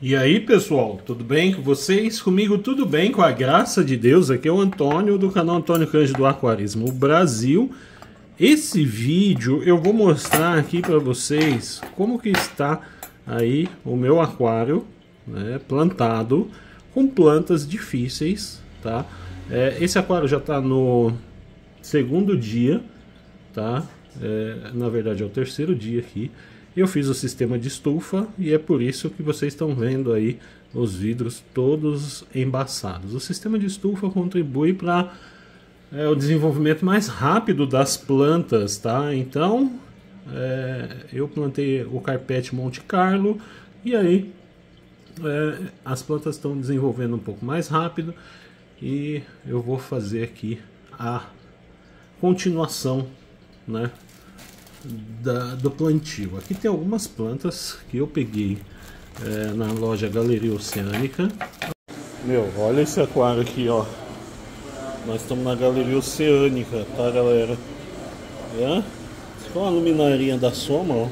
E aí, pessoal, tudo bem com vocês? Comigo tudo bem, com a graça de Deus. Aqui é o Antônio do canal Antônio Cândido Aquarismo Brasil. Esse vídeo eu vou mostrar aqui para vocês como que está aí o meu aquário, né, plantado com plantas difíceis, tá? Esse aquário já está no segundo dia, tá? Na verdade é o terceiro dia aqui. Eu fiz o sistema de estufa e é por isso que vocês estão vendo aí os vidros todos embaçados. O sistema de estufa contribui para o desenvolvimento mais rápido das plantas, tá? Então eu plantei o carpete Monte Carlo e aí as plantas estão desenvolvendo um pouco mais rápido e eu vou fazer aqui a continuação, né, do plantio. Aqui tem algumas plantas que eu peguei na loja Galeria Oceânica. Meu, olha esse aquário aqui, ó. Nós estamos na Galeria Oceânica, tá, galera? Essa é uma luminaria da Soma, ó.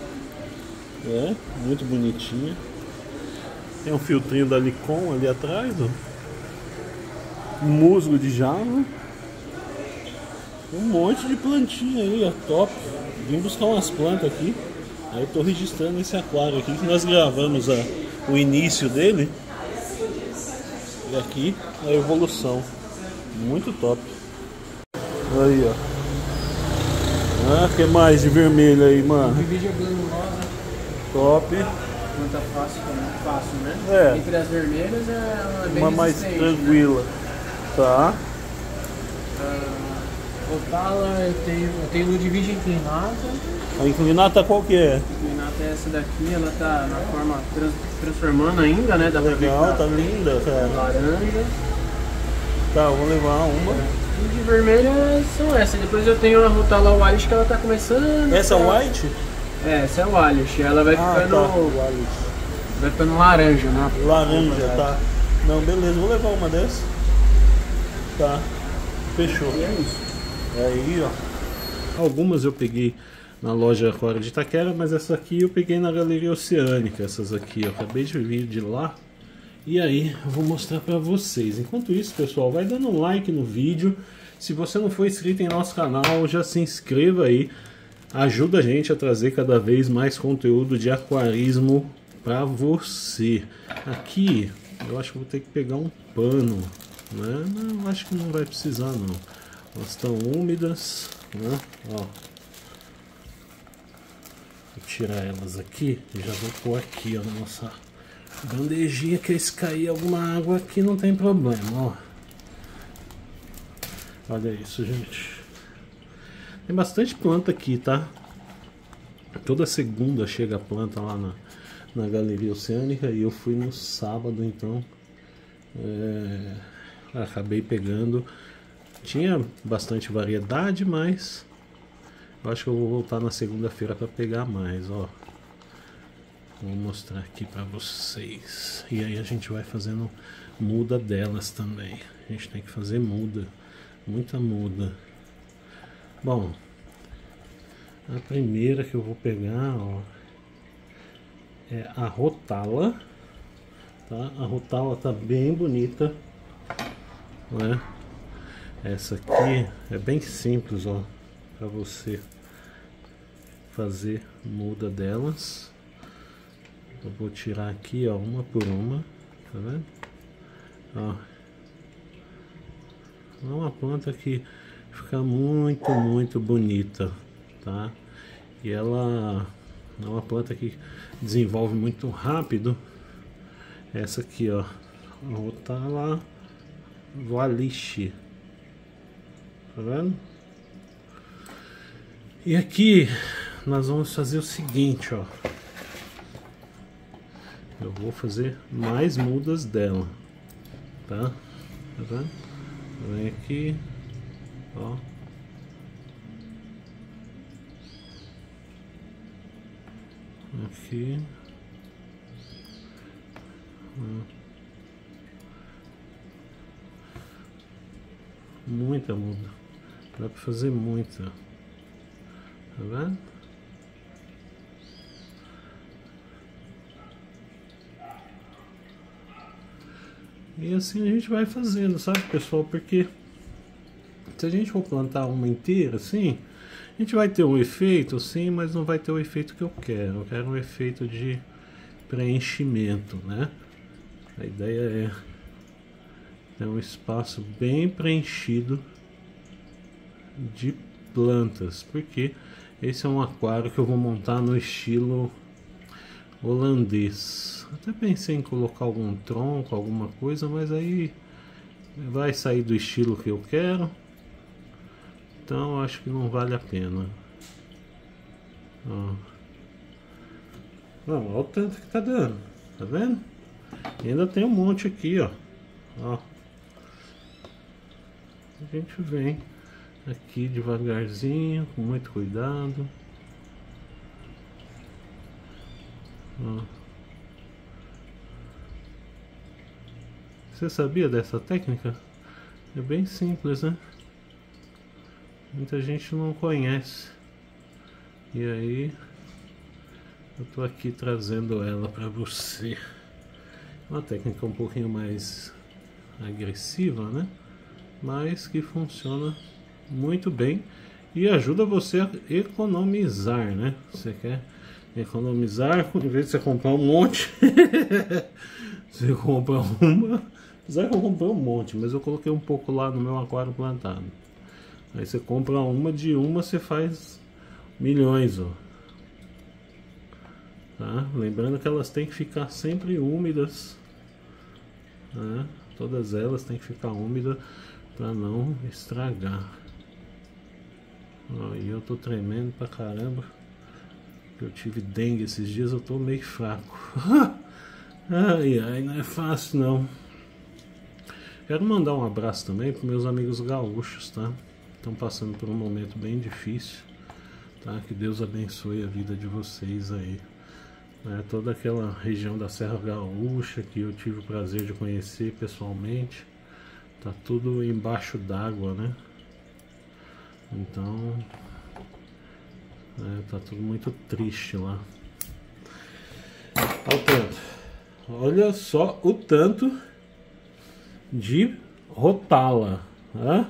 Muito bonitinha. Tem um filtrinho da Licon ali atrás, ó. Musgo de Java. Um monte de plantinha aí, ó, top. Vim buscar umas plantas aqui. Aí eu tô registrando esse aquário aqui que nós gravamos o início dele. E aqui a evolução. Muito top. Aí, ó. Que mais de vermelho aí, mano? Dividir granulosa. Top. Planta fácil também, fácil, né? Entre as vermelhas ela é bem uma mais tranquila, né? Tá. Rotala eu tenho Ludwig inclinata. A inclinata qual que é? A inclinata é essa daqui, ela tá na forma transformando ainda, né? Dá legal, tá linda, cara. Laranja. Tá, vou levar uma. E de vermelha são essas. Depois eu tenho a Rotala Walish que ela tá começando. Essa é white? Essa é Walish. Ela vai ficando. Tá. Vai ficando laranja, né? Laranja, tá. Não, beleza, vou levar uma dessa. Tá. Fechou. E é isso. Aí, ó. Algumas eu peguei na loja Aquário de Itaquera, mas essa aqui eu peguei na Galeria Oceânica. Essas aqui, eu acabei de vir de lá. E aí, eu vou mostrar pra vocês. Enquanto isso, pessoal, vai dando um like no vídeo. Se você não for inscrito em nosso canal, já se inscreva aí. Ajuda a gente a trazer cada vez mais conteúdo de aquarismo pra você. Aqui, eu acho que vou ter que pegar um pano, né? Não, acho que não vai precisar, não. Elas estão úmidas, né? Ó. Vou tirar elas aqui e já vou pôr aqui, ó, na nossa bandejinha, que se cair alguma água aqui não tem problema, ó. Olha isso, gente. Tem bastante planta aqui, tá? Toda segunda chega a planta lá na Galeria Oceânica e eu fui no sábado, então acabei pegando. Tinha bastante variedade, mas eu acho que eu vou voltar na segunda-feira para pegar mais, ó. Vou mostrar aqui para vocês. E aí a gente vai fazendo muda delas também. A gente tem que fazer muda, muita muda. Bom, a primeira que eu vou pegar, ó, é a Rotala, tá? A Rotala tá bem bonita, né? Essa aqui é bem simples, ó, para você fazer muda delas. Eu vou tirar aqui, ó, uma por uma, tá vendo? Ó, é uma planta que fica muito bonita, tá? E ela é uma planta que desenvolve muito rápido. Essa aqui, ó, a Rotala Walish. Tá vendo? E aqui nós vamos fazer o seguinte, ó. Eu vou fazer mais mudas dela, tá? Tá vendo? Vem aqui, ó. Aqui. Muita muda. Dá pra fazer muita. Tá vendo? E assim a gente vai fazendo, sabe, pessoal? Porque se a gente for plantar uma inteira assim, a gente vai ter um efeito sim, mas não vai ter o efeito que eu quero. Eu quero um efeito de preenchimento, né? A ideia é ter um espaço bem preenchido de plantas, porque esse é um aquário que eu vou montar no estilo holandês. Até pensei em colocar algum tronco, alguma coisa, mas aí vai sair do estilo que eu quero, então acho que não vale a pena. Ó. Não, olha o tanto que tá dando, tá vendo? E ainda tem um monte aqui, ó. Ó. A gente vem aqui devagarzinho, com muito cuidado. Ó. Você sabia dessa técnica? É bem simples, né? Muita gente não conhece. E aí eu tô aqui trazendo ela para você. Uma técnica um pouquinho mais agressiva, né? Mas que funciona muito bem e ajuda você a economizar, né? Você quer economizar, em vez de você comprar um monte, você compra uma. Apesar que eu comprei um monte, mas eu coloquei um pouco lá no meu aquário plantado. Aí você compra uma, de uma você faz milhões, ó. Tá? Lembrando que elas têm que ficar sempre úmidas, né? Todas elas têm que ficar úmidas para não estragar. Ó, e eu tô tremendo pra caramba. Eu tive dengue esses dias, eu tô meio fraco. Ai, ai, não é fácil não. Quero mandar um abraço também para meus amigos gaúchos, tá? Estão passando por um momento bem difícil, tá? Que Deus abençoe a vida de vocês aí. Toda aquela região da Serra Gaúcha que eu tive o prazer de conhecer pessoalmente, tá tudo embaixo d'água, né? Então, tá tudo muito triste lá. Olha o tanto. Olha só o tanto de rotala, né?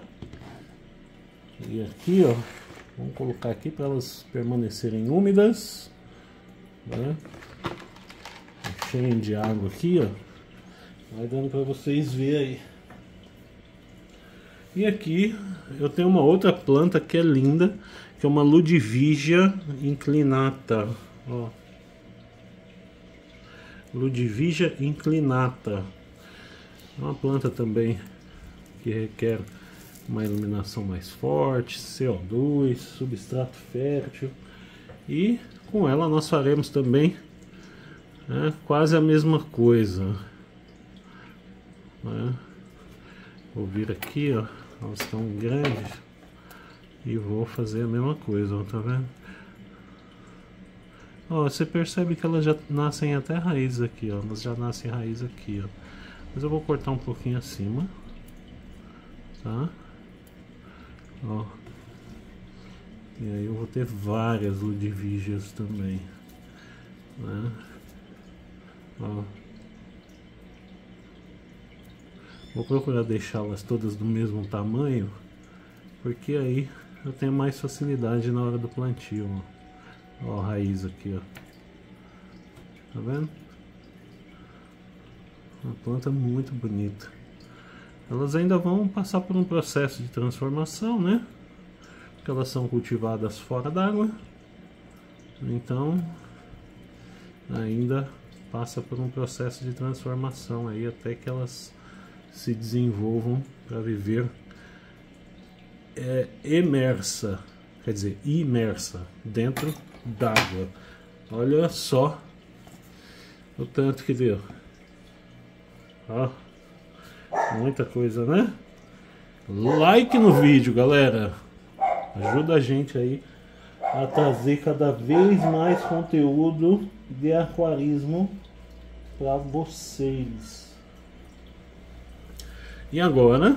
E aqui, ó, vamos colocar aqui para elas permanecerem úmidas, né? Cheio de água aqui, ó. Vai dando para vocês verem aí. E aqui eu tenho uma outra planta que é linda, que é uma Ludwigia inclinata, ó. Ludwigia inclinata. É uma planta também que requer uma iluminação mais forte, CO2, substrato fértil, e com ela nós faremos também quase a mesma coisa, né? Vou vir aqui, ó, elas estão grandes e vou fazer a mesma coisa, ó, tá vendo? Ó, você percebe que elas já nascem até raiz aqui, ó, elas já nascem raiz aqui, ó. Mas eu vou cortar um pouquinho acima, tá? Ó. E aí eu vou ter várias Ludwigias também, né? Ó. Vou procurar deixá-las todas do mesmo tamanho, porque aí eu tenho mais facilidade na hora do plantio, ó. Ó a raiz aqui, ó. Tá vendo? Uma planta muito bonita. Elas ainda vão passar por um processo de transformação, né? Porque elas são cultivadas fora d'água. Então, ainda passa por um processo de transformação aí até que elas se desenvolvam para viver imersa dentro d'água. Olha só o tanto que deu. Ó, muita coisa, né? Like no vídeo, galera. Ajuda a gente aí a trazer cada vez mais conteúdo de aquarismo para vocês. E agora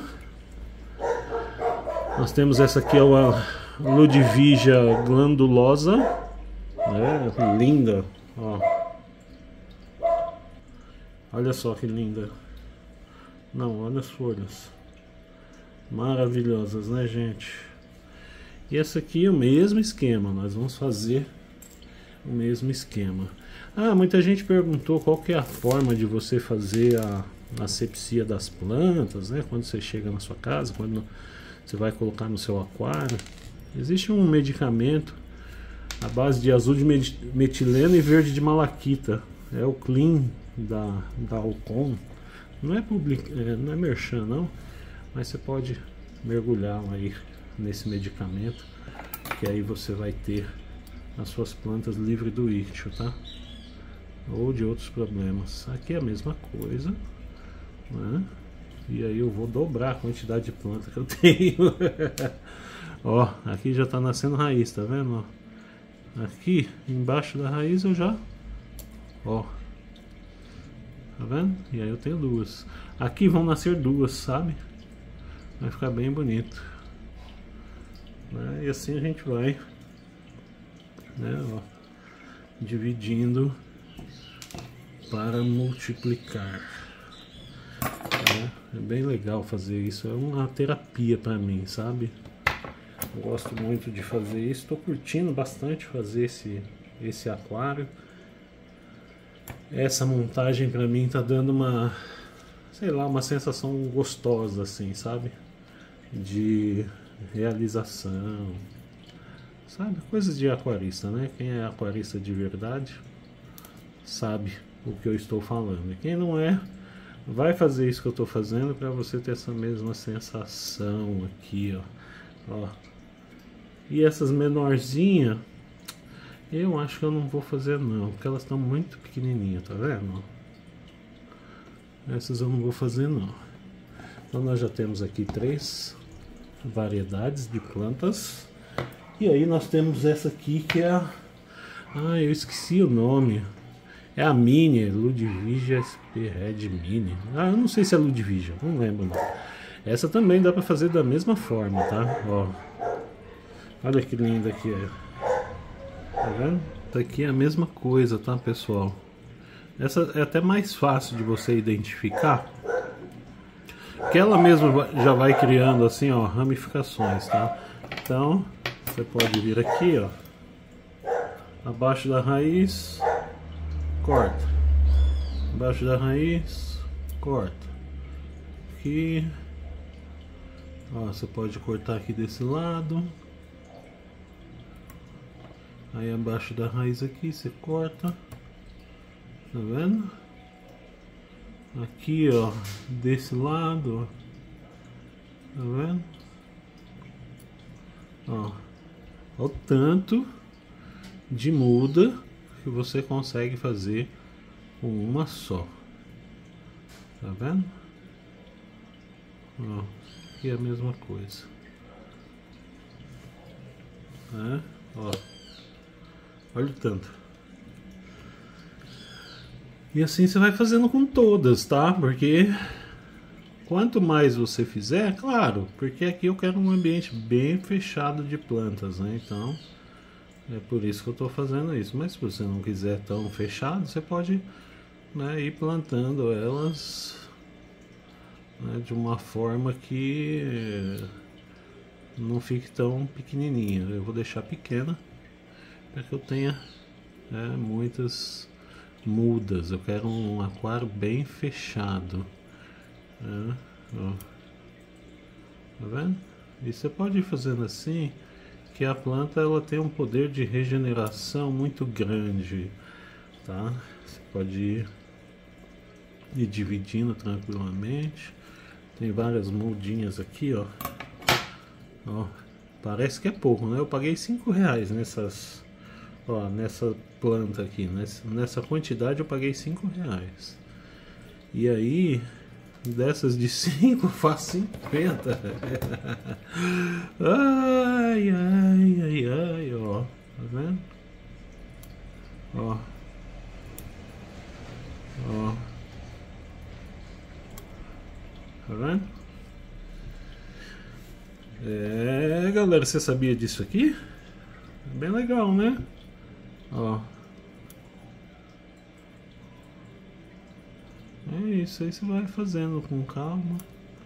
nós temos essa aqui, é uma Ludwigia glandulosa, né? Linda, ó. Olha só que linda. Não, olha as folhas. Maravilhosas, né, gente? E essa aqui é o mesmo esquema. Nós vamos fazer o mesmo esquema. Ah, muita gente perguntou qual que é a forma de você fazer a asepsia das plantas, né? Quando você chega na sua casa, quando você vai colocar no seu aquário. Existe um medicamento à base de azul de metileno e verde de malaquita. É o Clean da Alcon. Não é merchan não, mas você pode mergulhar aí nesse medicamento, que aí você vai ter as suas plantas livres do ictio, tá? Ou de outros problemas. Aqui é a mesma coisa, né? E aí eu vou dobrar a quantidade de planta que eu tenho. Ó, aqui já tá nascendo raiz, tá vendo? Ó, aqui embaixo da raiz eu já, ó, tá vendo? E aí eu tenho duas. Aqui vão nascer duas, sabe? Vai ficar bem bonito, né? E assim a gente vai, né, ó, dividindo para multiplicar, né? É bem legal fazer isso. É uma terapia para mim, sabe? Eu gosto muito de fazer isso. Estou curtindo bastante fazer esse aquário. Essa montagem para mim tá dando uma, sei lá, uma sensação gostosa assim, sabe? De realização, sabe? Coisas de aquarista, né? Quem é aquarista de verdade sabe o que eu estou falando. E quem não é, vai fazer isso que eu estou fazendo para você ter essa mesma sensação aqui, ó. E essas menorzinhas, eu acho que eu não vou fazer não, porque elas estão muito pequenininhas, tá vendo? Essas eu não vou fazer não. Então nós já temos aqui 3 variedades de plantas. E aí nós temos essa aqui que é a... Ah, eu esqueci o nome. É a Mini, Ludwigia SP Red Mini. Ah, eu não sei se é Ludwigia, não lembro não. Essa também dá para fazer da mesma forma, tá? Ó. Olha que linda aqui, ó. Tá vendo? Essa aqui é a mesma coisa, tá, pessoal? Essa é até mais fácil de você identificar, que ela mesma já vai criando assim, ó, ramificações, tá? Então, você pode vir aqui, ó, abaixo da raiz, corta. Abaixo da raiz, corta. Aqui, ó, você pode cortar aqui desse lado. Aí abaixo da raiz aqui você corta, tá vendo? Aqui, ó, desse lado, ó, tá vendo? Ó, o tanto de muda que você consegue fazer com uma só, tá vendo? Ó, aqui é a mesma coisa, né? Ó. Olha o tanto. E assim você vai fazendo com todas, tá? Porque quanto mais você fizer, claro, porque aqui eu quero um ambiente bem fechado de plantas, né? Então é por isso que eu tô fazendo isso. Mas se você não quiser tão fechado, você pode, né, ir plantando elas, né, de uma forma que não fique tão pequenininha. Eu vou deixar pequena para que eu tenha, né, muitas mudas. Eu quero um aquário bem fechado, né? Ó. Tá vendo? E você pode ir fazendo assim, que a planta ela tem um poder de regeneração muito grande, tá? Você pode ir dividindo tranquilamente. Tem várias mudinhas aqui, ó. Ó, parece que é pouco, né? Eu paguei R$5 nessas, ó, nessa planta aqui, nessa quantidade eu paguei R$5. E aí, dessas de 5 eu faço 50. Ai, ai, ai, ai, ó. Tá vendo? Ó. Ó. Tá vendo? É, galera, você sabia disso aqui? É bem legal, né? Ó. É isso, aí você vai fazendo com calma.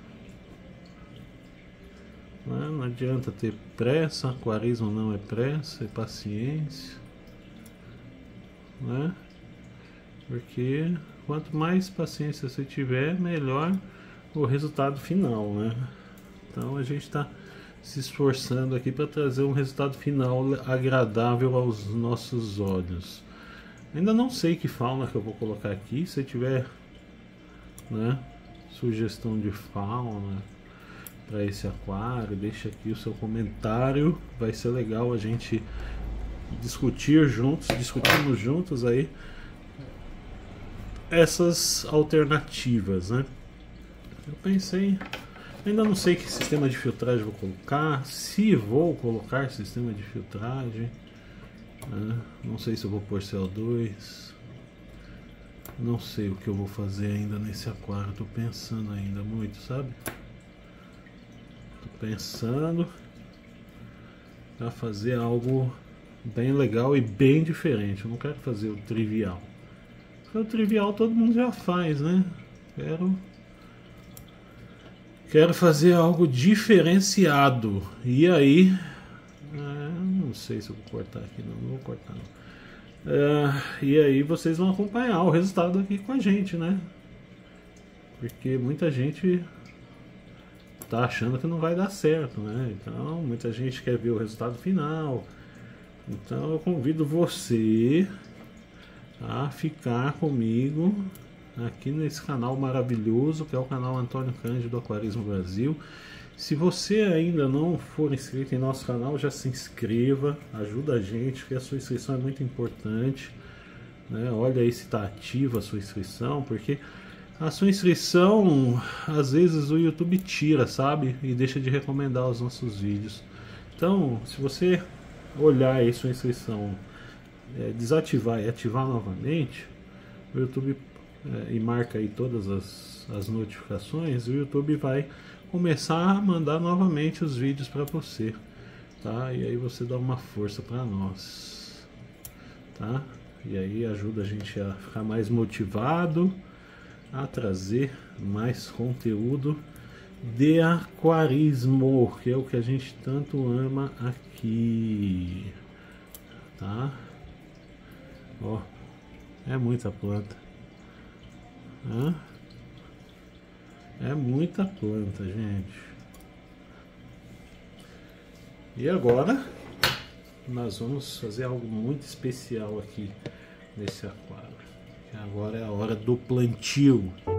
Não adianta ter pressa, aquarismo não é pressa, é paciência, né? Porque quanto mais paciência você tiver, melhor o resultado final, né? Então a gente está se esforçando aqui para trazer um resultado final agradável aos nossos olhos. Ainda não sei que fauna que eu vou colocar aqui. Se tiver, né, sugestão de fauna para esse aquário, deixa aqui o seu comentário. Vai ser legal a gente discutirmos juntos aí essas alternativas, né? Eu pensei, ainda não sei que sistema de filtragem vou colocar, se vou colocar sistema de filtragem, né? Não sei se eu vou pôr CO2, não sei o que eu vou fazer ainda nesse aquário, tô pensando ainda muito, sabe? Pensando para fazer algo bem legal e bem diferente. Eu não quero fazer o trivial, porque o trivial todo mundo já faz, né? Quero fazer algo diferenciado. E aí, não sei se eu vou cortar aqui, não vou cortar não. E aí vocês vão acompanhar o resultado aqui com a gente, né? Porque muita gente tá achando que não vai dar certo, né? Então muita gente quer ver o resultado final. Então eu convido você a ficar comigo aqui nesse canal maravilhoso que é o canal Antônio Cândido Aquarismo Brasil. Se você ainda não for inscrito em nosso canal, já se inscreva, ajuda a gente, porque a sua inscrição é muito importante, né? Olha aí se está ativa a sua inscrição, porque a sua inscrição, às vezes o YouTube tira, sabe? E deixa de recomendar os nossos vídeos. Então, se você olhar aí sua inscrição, desativar e ativar novamente, o YouTube, e marca aí todas as notificações, o YouTube vai começar a mandar novamente os vídeos para você, tá? E aí você dá uma força para nós, tá? E aí ajuda a gente a ficar mais motivado, a trazer mais conteúdo de aquarismo, que é o que a gente tanto ama aqui, tá? Ó, é muita planta, é muita planta, gente. E agora nós vamos fazer algo muito especial aqui nesse aquário. Agora é a hora do plantio.